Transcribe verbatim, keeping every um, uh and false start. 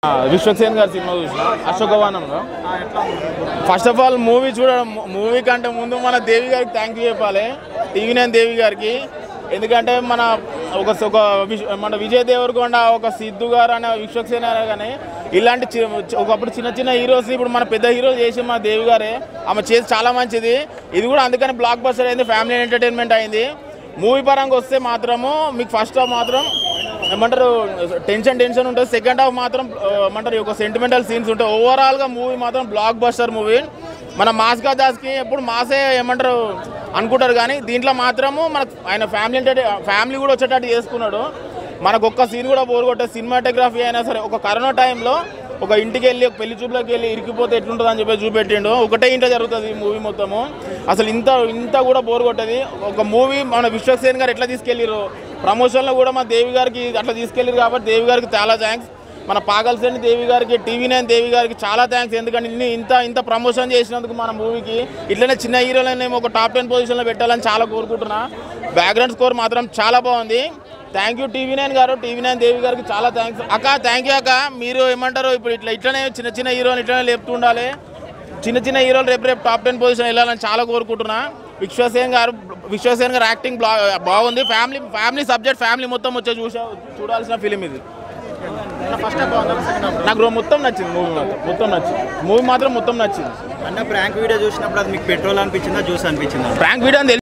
విశ్వక్సేన్ గారి సినిమా చూసిన అశోకవనంలో. ఫస్ట్ ఆఫ్ ఆల్ మూవీ చూడడం, మూవీ కంటే ముందు మన దేవి గారికి థ్యాంక్ యూ చెప్పాలి, టీవీ నైన్ దేవి గారికి. ఎందుకంటే మన ఒక ఒక మన విజయ్ దేవరకొండ, ఒక సిద్ధు గారు అనే విశ్వక్సేన్ కానీ ఇలాంటి ఒకప్పుడు చిన్న చిన్న హీరోస్ ఇప్పుడు మన పెద్ద హీరోస్ చేసి మన దేవి గారే ఆమె చేసి చాలా మంచిది. ఇది కూడా అందుకని బ్లాక్ బస్టర్ అయింది, ఫ్యామిలీ ఎంటర్టైన్మెంట్ అయింది. మూవీ పరంగా వస్తే మాత్రము మీకు ఫస్ట్ హాఫ్ మాత్రం ఏమంటారు టెన్షన్ టెన్షన్ ఉంటుంది, సెకండ్ హాఫ్ మాత్రం ఏమంటారు ఒక సెంటిమెంటల్ సీన్స్ ఉంటాయి. ఓవరాల్గా మూవీ మాత్రం బ్లాక్ బస్టర్ మూవీ. మన మాస్కా దాస్కి ఎప్పుడు మాసే ఏమంటారు అనుకుంటారు, కానీ దీంట్లో మాత్రము మన ఆయన ఫ్యామిలీ అంటే ఫ్యామిలీ కూడా వచ్చేటట్టు చేసుకున్నాడు. మనకు ఒక్క సీన్ కూడా బోర్ కొట్టే సినిమాటోగ్రఫీ అయినా సరే. ఒక కరోనా టైంలో ఒక ఇంటికి వెళ్ళి ఒక పెళ్లి చూపులోకి వెళ్ళి ఇరికిపోతే ఎట్లుంటుంది అని చెప్పి చూపెట్టిండు. ఒకటే ఇంట్లో జరుగుతుంది ఈ మూవీ మొత్తము. అసలు ఇంత ఇంత కూడా బోర్ కొట్టేది ఒక మూవీ. మన విశ్వక్సేన్ గారు ఎట్లా తీసుకెళ్ళారు ప్రమోషన్లో కూడా మన దేవి గారికి అట్లా తీసుకెళ్ళారు కాబట్టి దేవి గారికి చాలా థ్యాంక్స్. మన పాగల్సేని దేవి గారికి, టీవీ నైన్ దేవి గారికి చాలా థ్యాంక్స్. ఎందుకంటే ఇన్ని ఇంత ఇంత ప్రమోషన్ చేసినందుకు మన మూవీకి. ఇట్లనే చిన్న హీరోలనే ఒక టాప్ టెన్ పొజిషన్లో పెట్టాలని చాలా కోరుకుంటున్నా. బ్యాక్గ్రౌండ్ స్కోర్ మాత్రం చాలా బాగుంది. థ్యాంక్ యూ టీవీ నైన్ గారు, టీవీ నైన్ దేవి గారికి చాలా థ్యాంక్స్. అక్క థ్యాంక్ యూ అక్క. మీరు ఏమంటారు ఇప్పుడు ఇట్లా ఇట్లనే చిన్న చిన్న హీరోలు ఇట్లనే లేపుతూ ఉండాలి. చిన్న చిన్న హీరోలు రేపు రేపు టాప్ టెన్ పొజిషన్ వెళ్ళాలని చాలా కోరుకుంటున్నా. విశ్వక్సేన్ గారు విశ్వక్సేన్ గారు యాక్టింగ్ బాగుంది. ఫ్యామిలీ ఫ్యామిలీ సబ్జెక్ట్ ఫ్యామిలీ మొత్తం వచ్చే చూసా చూడాల్సిన ఫిలిం ఇది. నాకు మొత్తం నచ్చింది మూవీ, మాత్రం మొత్తం నచ్చింది మూవీ మాత్రం మొత్తం నచ్చింది. అన్న ప్రాంక్ వీడియో చూసినప్పుడు అది మీకు పెట్రోల్ అనిపించిందా, జ్యూస్ అనిపించిందా? Prank video